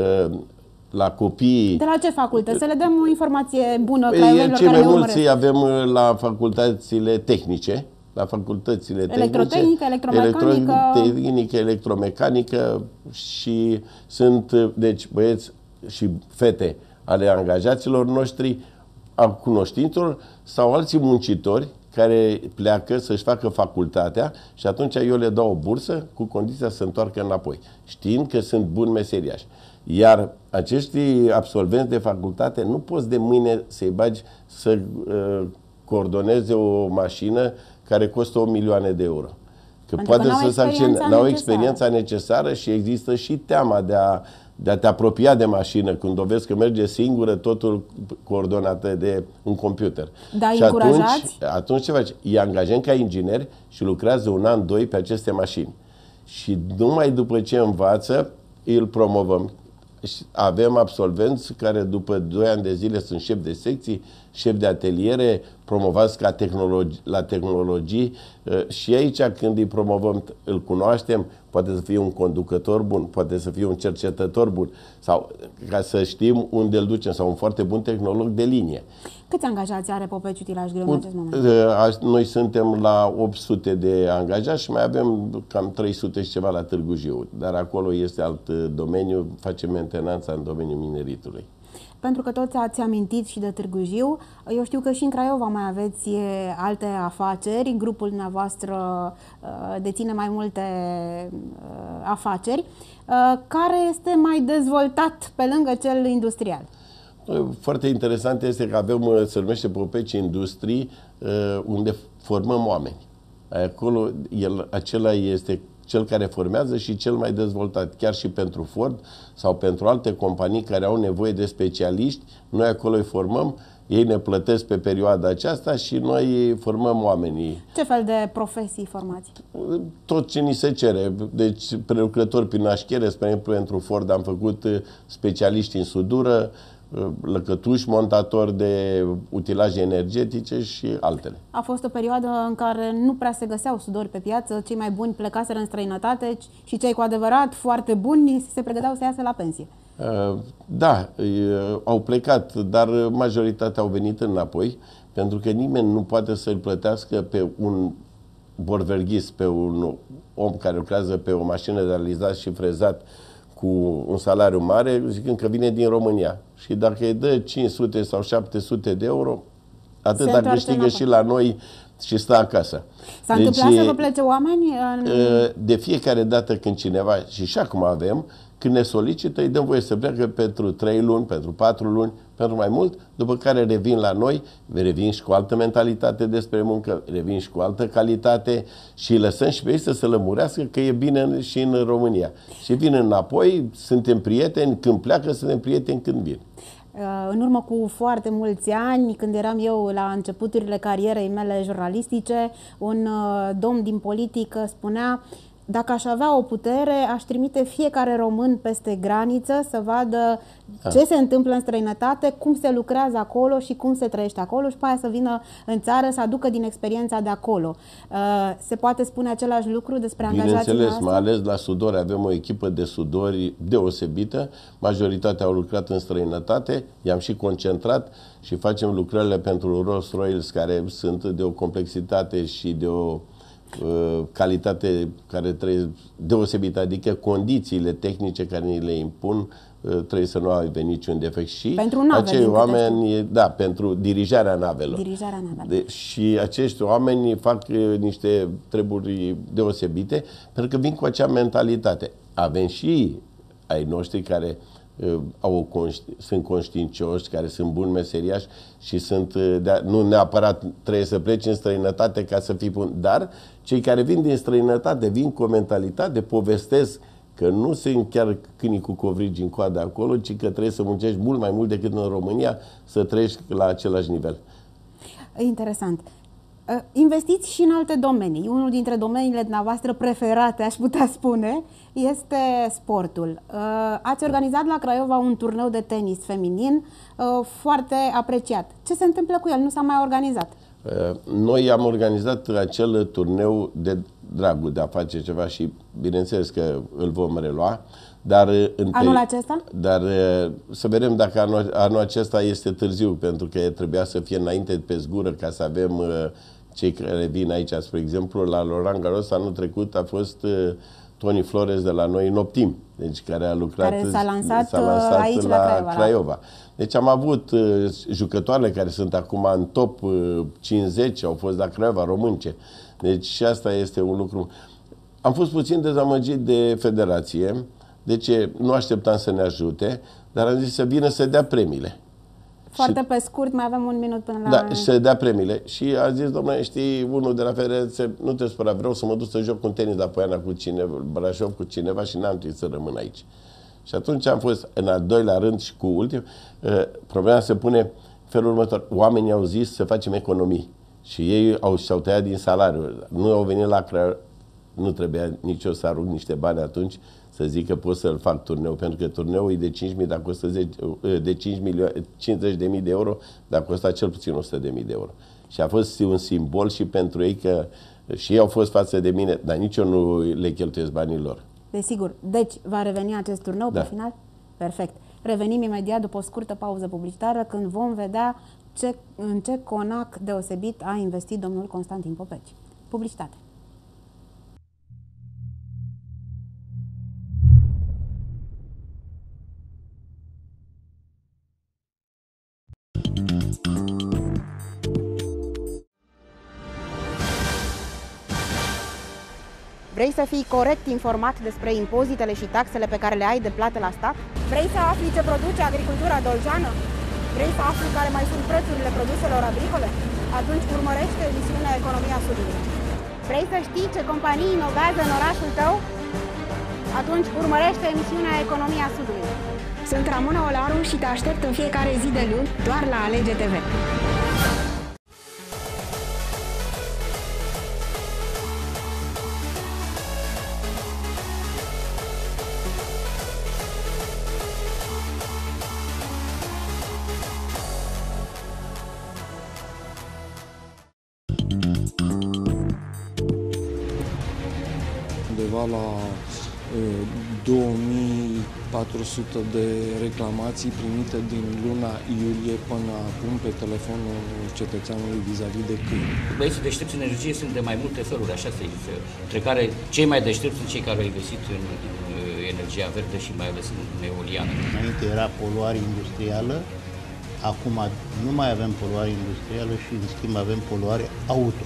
la copii. De la ce facultăți? Să le dăm o informație bună Cei mai mulți avem la facultățile tehnice, la facultățile electrotehnică, electromecanică, electromecanică și sunt, deci, băieți și fete ale angajaților noștri, a cunoștințelor sau alții muncitori care pleacă să-și facă facultatea și atunci eu le dau o bursă cu condiția să se întoarcă înapoi, știind că sunt buni meseriași. Iar acești absolvenți de facultate nu poți de mâine să-i bagi să coordoneze o mașină care costă 1 milioane de euro. Că poate să n-au experiența necesară și există și teama de a te apropia de mașină când o vezi că merge singură, totul coordonată de un computer. Da, și atunci ce faci? Îi angajăm ca ingineri și lucrează 1 an, 2 pe aceste mașini. Și numai după ce învață, îl promovăm. Avem absolvenți care după 2 ani de zile sunt șefi de secții, șefi de ateliere, promovați la tehnologii și aici când îi promovăm, îl cunoaștem, poate să fie un conducător bun, poate să fie un cercetător bun sau ca să știm unde îl ducem, sau un foarte bun tehnolog de linie. Câți angajați are Popeci Utilaj Greu în acest moment? Noi suntem la 800 de angajați și mai avem cam 300 și ceva la Târgu Jiu, dar acolo este alt domeniu, facem mentenanța în domeniul mineritului. Pentru că toți ați amintit și de Târgu Jiu, eu știu că și în Craiova mai aveți alte afaceri, grupul dumneavoastră deține mai multe afaceri. Care este mai dezvoltat pe lângă cel industrial? Foarte interesant este că avem, se numește Popeci Industrii, unde formăm oameni. Acolo, acela este cel care formează și cel mai dezvoltat, chiar și pentru Ford sau pentru alte companii care au nevoie de specialiști. Noi acolo îi formăm, ei ne plătesc pe perioada aceasta și noi formăm oamenii. Ce fel de profesii formați? Tot ce ni se cere. Deci, prelucrători prin așchere, spre exemplu, pentru Ford am făcut specialiști în sudură, lăcătuși, montatori de utilaje energetice și altele. A fost o perioadă în care nu prea se găseau sudori pe piață, cei mai buni plecaseră în străinătate și cei cu adevărat foarte buni se pregăteau să iasă la pensie. Da, au plecat, dar majoritatea au venit înapoi, pentru că nimeni nu poate să-l plătească pe un borverghis, pe un om care lucrează pe o mașină de realizat și frezat cu un salariu mare, zicând că vine din România. Și dacă îi dă 500 sau 700 de euro, atât dacă câștigă și la noi și stă acasă. S-a întâmplat să vă plece oameni? De fiecare dată când cineva, și acum avem, când ne solicită, îi dăm voie să pleacă pentru 3 luni, pentru 4 luni, pentru mai mult, după care revin la noi, revin și cu altă mentalitate despre muncă, revin și cu altă calitate și îi lăsăm și pe ei să se lămurească că e bine și în România. Și vin înapoi, suntem prieteni, când pleacă, suntem prieteni când vin. În urmă cu foarte mulți ani, când eram eu la începuturile carierei mele jurnalistice, un domn din politică spunea: dacă aș avea o putere, aș trimite fiecare român peste graniță să vadă ce se întâmplă în străinătate, cum se lucrează acolo și cum se trăiește acolo și pe aia să vină în țară să aducă din experiența de acolo. Se poate spune același lucru despre angajații noastre? Bineînțeles, mai ales la sudori. Avem o echipă de sudori deosebită. Majoritatea au lucrat în străinătate, i-am și concentrat și facem lucrările pentru Rolls-Royce, care sunt de o complexitate și de o calitate care trebuie deosebită, adică condițiile tehnice care ni le impun trebuie să nu aibă niciun defect. Și pentru nave, acei oameni, da, pentru dirijarea navelor. Dirijarea navelor. Și acești oameni fac niște treburi deosebite pentru că vin cu acea mentalitate. Avem și ai noștri care sunt conștiincioși, care sunt buni meseriași și sunt, nu neapărat trebuie să pleci în străinătate ca să fii bun, dar cei care vin din străinătate vin cu o mentalitate, povestesc că nu sunt chiar câinii cu covrigi în coadă acolo, ci că trebuie să muncești mult mai mult decât în România să trăiești la același nivel. Interesant. Investiți și în alte domenii. Unul dintre domeniile dumneavoastră preferate, aș putea spune, este sportul. Ați organizat la Craiova un turneu de tenis feminin foarte apreciat. Ce se întâmplă cu el? Nu s-a mai organizat? Noi am organizat acel turneu de dragul de a face ceva și bineînțeles că îl vom relua. Dar anul acesta? Dar să vedem dacă anul acesta este târziu, pentru că trebuia să fie înainte pe zgură ca să avem cei care vin aici. Spre exemplu, la Roland Garros anul trecut a fost Toni Flores de la noi în Optim, deci care a lucrat, care s-a lansat aici la Craiova. Deci am avut jucătoare care sunt acum în top 50, au fost la Craiova, românce. Deci și asta este un lucru. Am fost puțin dezamăgit de federație. Deci nu așteptam să ne ajute, dar am zis să vină să dea premiile. Foarte pe scurt, mai avem un minut până la... Da, și să dea premiile. Și a zis, domnule, știi, unul de la federație, nu te spera, vreau să mă duc să joc un tenis la Poiana cu cineva, Brașov cu cineva și n-am timp să rămân aici. Și atunci am fost în al doilea rând și cu ultim. Problema se pune felul următor. Oamenii au zis să facem economii și ei și-au tăiat din salariu. Nu au venit la Craiova. Nu trebuia nici eu să arunc niște bani atunci să zic că pot să-l fac turneu, pentru că turneul e de 5.000, dacă costă 50.000 de euro, dar costa cel puțin 100.000 de euro. Și a fost un simbol și pentru ei că și ei au fost față de mine, dar nici eu nu le cheltuiesc banii lor. Desigur. Deci, va reveni acest turneu da. Pe final? Perfect. Revenim imediat după o scurtă pauză publicitară când vom vedea în ce conac deosebit a investit domnul Constantin Popeci. Publicitate. Vrei să fii corect informat despre impozitele și taxele pe care le ai de plată la stat? Vrei să afli ce produce agricultura doljeană? Vrei să afli care mai sunt prețurile produselor agricole? Atunci urmărește emisiunea Economia Sudului. Vrei să știi ce companii inovează în orașul tău? Atunci urmărește emisiunea Economia Sudului. Sunt Ramona Olaru și te aștept în fiecare zi de luni doar la Alege TV. Undeva la 2400 de reclamații primite din luna iulie până acum pe telefonul cetățeanului vis-a-vis de câini. Băieții deștepți în energie sunt de mai multe feluri, așa se zice, între care cei mai deștepți sunt cei care au investit în energia verde și mai ales în eoliană. Înainte era poluare industrială, acum nu mai avem poluare industrială și în schimb avem poluare auto.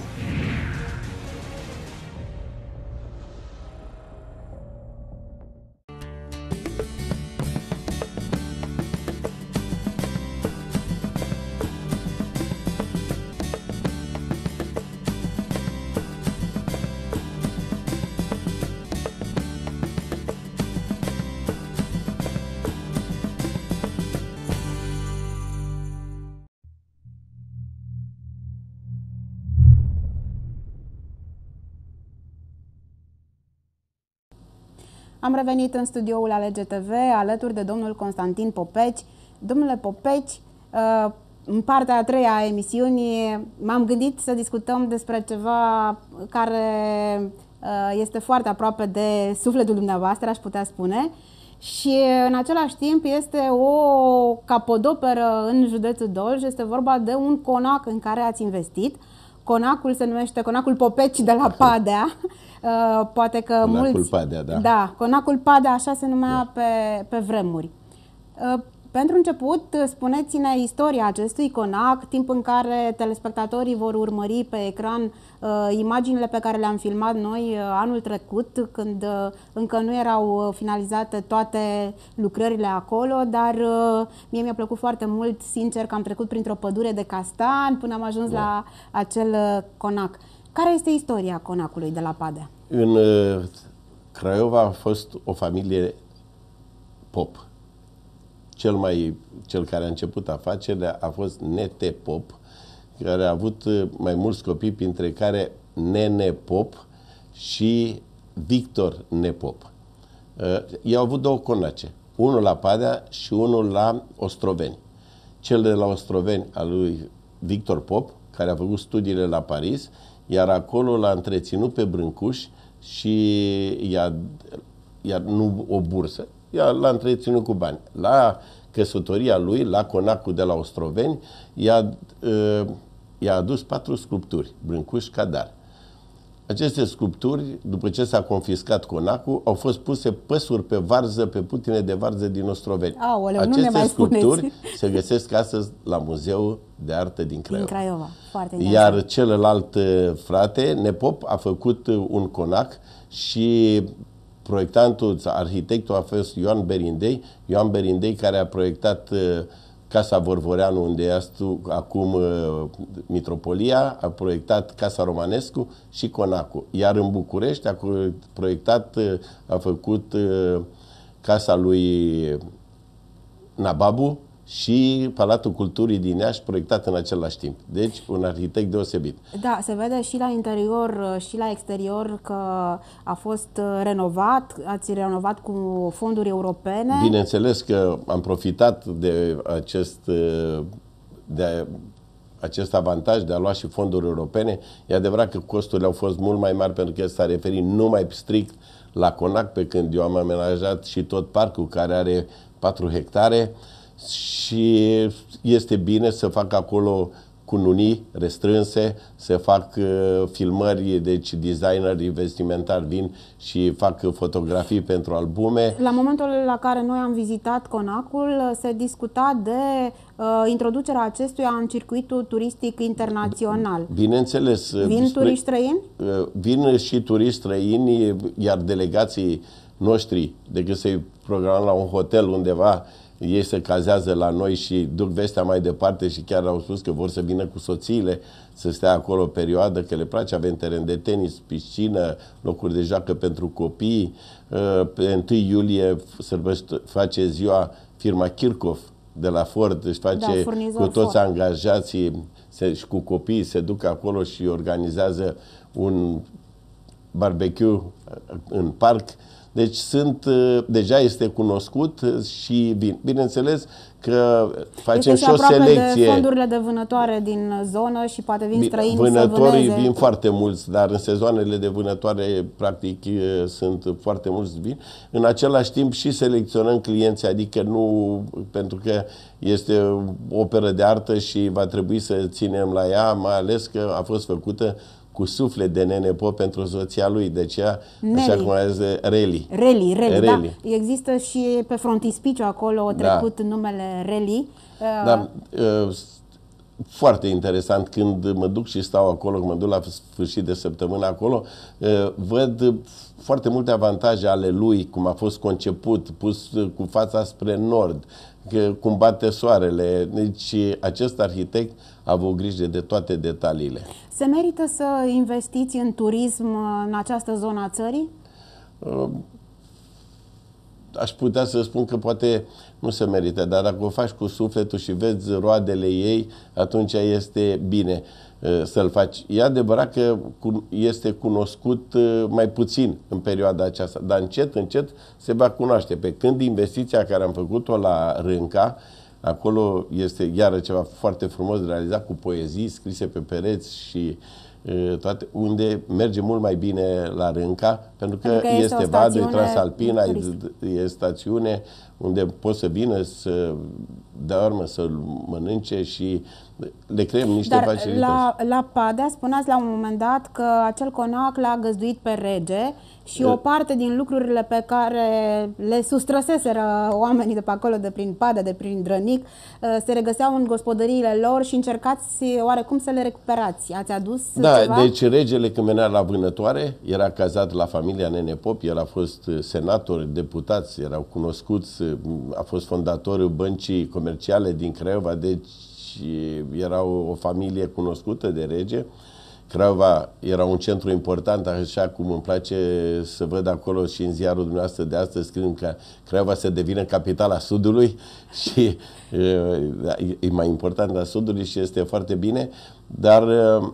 Am revenit în studioul Alege TV alături de domnul Constantin Popeci. Domnule Popeci, în partea a treia a emisiunii m-am gândit să discutăm despre ceva care este foarte aproape de sufletul dumneavoastră, aș putea spune, și în același timp este o capodoperă în județul Dolj. Este vorba de un conac în care ați investit, Conacul se numește Conacul Popeci de la Padea. Poate că Conacul Padea, da. Da, Conacul Padea, așa se numea pe vremuri. Pentru început, spuneți-ne istoria acestui conac, timp în care telespectatorii vor urmări pe ecran imaginile pe care le-am filmat noi anul trecut, când încă nu erau finalizate toate lucrările acolo, dar mie mi-a plăcut foarte mult, sincer, că am trecut printr-o pădure de castan până am ajuns la acel conac. Care este istoria conacului de la Padea? În Craiova a fost o familie pop. Cel care a început afacerea a fost Nete Pop, care a avut mai mulți copii, printre care Nene Pop și Victor Nepop. Ei au avut două conace, unul la Padea și unul la Ostroveni. Cel de la Ostroveni al lui Victor Pop, care a făcut studiile la Paris, iar acolo l-a întreținut pe Brâncuș și i-a nu o bursă, l-a întreținut cu bani. La căsătoria lui, la conacul de la Ostroveni, i-a adus 4 sculpturi, Brâncuș Cadar. Aceste sculpturi, după ce s-a confiscat conacul, au fost puse păsuri pe varză, pe putine de varză din Ostroveni. Aoleu, aceste sculpturi se găsesc astăzi la Muzeul de Artă din Craiova. Din Craiova. Foarte interesant. Iar celălalt frate, Nepop, a făcut un conac și proiectantul, arhitectul a fost Ioan Berindei. Ioan Berindei, care a proiectat Casa Vorvoreanu, unde este acum Mitropolia, a proiectat Casa Romanescu și conacul. Iar în București a proiectat, a făcut casa lui Nababu și Palatul Culturii din Iași, proiectat în același timp. Deci, un arhitect deosebit. Da, se vede și la interior și la exterior că a fost renovat, ați renovat cu fonduri europene. Bineînțeles că am profitat de acest avantaj de a lua și fonduri europene. E adevărat că costurile au fost mult mai mari, pentru că s-a referit numai strict la conac, pe când eu am amenajat și tot parcul, care are 4 hectare, și este bine să fac acolo cununii restrânse, să fac filmări, deci designeri vestimentari vin și fac fotografii pentru albume. La momentul la care noi am vizitat conacul, se discuta de introducerea acestuia în circuitul turistic internațional. Bineînțeles. Vin turiști străini? Vin și turiști străini, iar delegații noștri, decât să-i programăm la un hotel undeva, ei se cazează la noi și duc vestea mai departe și chiar au spus că vor să vină cu soțiile să stea acolo o perioadă, că le place. Avem teren de tenis, piscină, locuri de joacă pentru copii. Pe 1 iulie face ziua firma Kirchhoff de la Ford, își face cu toți angajații și cu copiii, se duc acolo și organizează un barbecue în parc. Deci deja este cunoscut și bineînțeles că facem și o selecție. De fondurile de vânătoare din zonă și poate vin străini să vâneze. Vânătorii vin foarte mulți, dar în sezoanele de vânătoare practic sunt foarte mulți vin. În același timp și selecționăm clienții, adică nu, pentru că este o operă de artă și va trebui să ținem la ea, mai ales că a fost făcută cu suflet de Nene Pop pentru soția lui, deci ea, așa cum este Reli. Reli, da. Există și pe frontispiciu acolo trecut numele Reli. Da, foarte interesant, când mă duc și stau acolo, când mă duc la sfârșit de săptămână acolo, văd foarte multe avantaje ale lui, cum a fost conceput, pus cu fața spre nord, cum bate soarele. Deci acest arhitect a avut grijă de toate detaliile. Se merită să investiți în turism în această zonă a țării? Aș putea să spun că poate nu se merită, dar dacă o faci cu sufletul și vezi roadele ei, atunci este bine să-l faci. E adevărat că este cunoscut mai puțin în perioada aceasta, dar încet, încet se va cunoaște. Pe când investiția care am făcut-o la Rânca, acolo este iară ceva foarte frumos de realizat, cu poezii scrise pe pereți și toate, unde merge mult mai bine la Rânca, pentru că este vadul, e Transalpina, e stațiune unde poți să vină, să doarmă, să mănânce și le creăm niște Dar facilități. la Padea spuneați la un moment dat că acel conac l-a găzduit pe rege și o parte din lucrurile pe care le sustrăseseră oamenii de pe acolo, de prin Padea, de prin Drănic, se regăseau în gospodăriile lor și încercați oarecum să le recuperați. Ați adus ceva? Deci regele când venea la vânătoare, era cazat la familia Nene Pop, el a fost senator, deputați, erau cunoscuți, a fost fondatorul băncii comerciale din Craiova, deci era o familie cunoscută de rege. Craiova era un centru important, așa cum îmi place să văd acolo și în ziarul dumneavoastră de astăzi, scriem că Craiova să devină capitala Sudului și e mai important la Sudului și este foarte bine, dar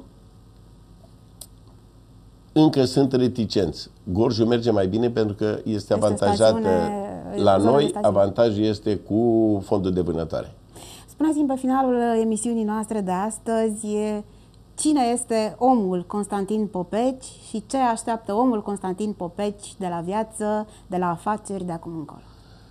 încă sunt reticenți. Gorjul merge mai bine pentru că este avantajat la noi, avantajul este cu fondul de vânătoare. Spuneți-mi pe finalul emisiunii noastre de astăzi, cine este omul Constantin Popeci și ce așteaptă omul Constantin Popeci de la viață, de la afaceri, de acum încolo?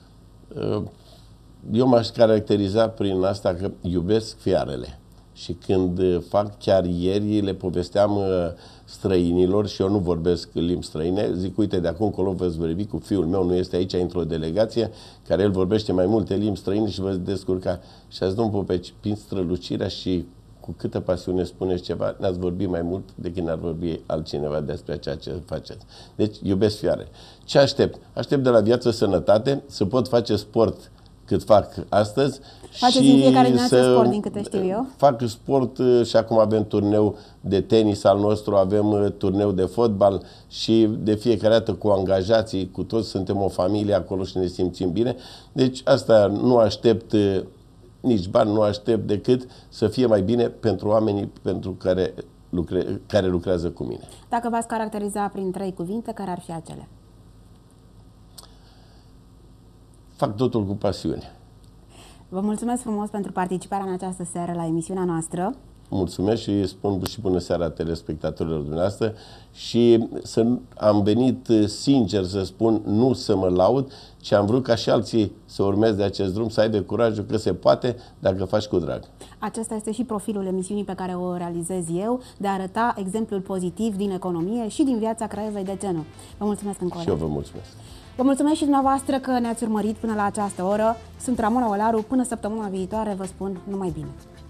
Eu m-aș caracteriza prin asta că iubesc fiarele. Și când fac, chiar ieri le povesteam străinilor și eu nu vorbesc limbi străine, zic, uite, de acum încolo veți vorbi cu fiul meu, nu este aici, într-o delegație, care el vorbește mai multe limbi străine și vă descurca. Și azi, domnul Popeci, prin strălucirea și cu câtă pasiune spuneți ceva, ne-ați vorbit mai mult decât ne-ar vorbi altcineva despre ceea ce faceți. Deci, iubesc fiare. Ce aștept? Aștept de la viață sănătate, să pot face sport cât fac astăzi. Faceți în fiecare dimineață sport, din câte știu eu? Fac sport și acum avem turneu de tenis al nostru, avem turneu de fotbal și de fiecare dată cu angajații, cu toți suntem o familie acolo și ne simțim bine. Deci asta nu aștept nici bani, nu aștept decât să fie mai bine pentru oamenii pentru care lucrează cu mine. Dacă v-ați caracteriza prin 3 cuvinte, care ar fi acele? Fac totul cu pasiune. Vă mulțumesc frumos pentru participarea în această seară la emisiunea noastră. Mulțumesc și spun și bună seara telespectatorilor dumneavoastră și am venit sincer să spun, nu să mă laud, ci am vrut ca și alții să urmeze acest drum, să aibă curajul că se poate dacă faci cu drag. Acesta este și profilul emisiunii pe care o realizez eu, de a arăta exemplul pozitiv din economie și din viața Craiovei de genul. Vă mulțumesc încă o dată. Și eu vă mulțumesc. Vă mulțumesc și dumneavoastră că ne-ați urmărit până la această oră. Sunt Ramona Olaru. Până săptămâna viitoare vă spun numai bine.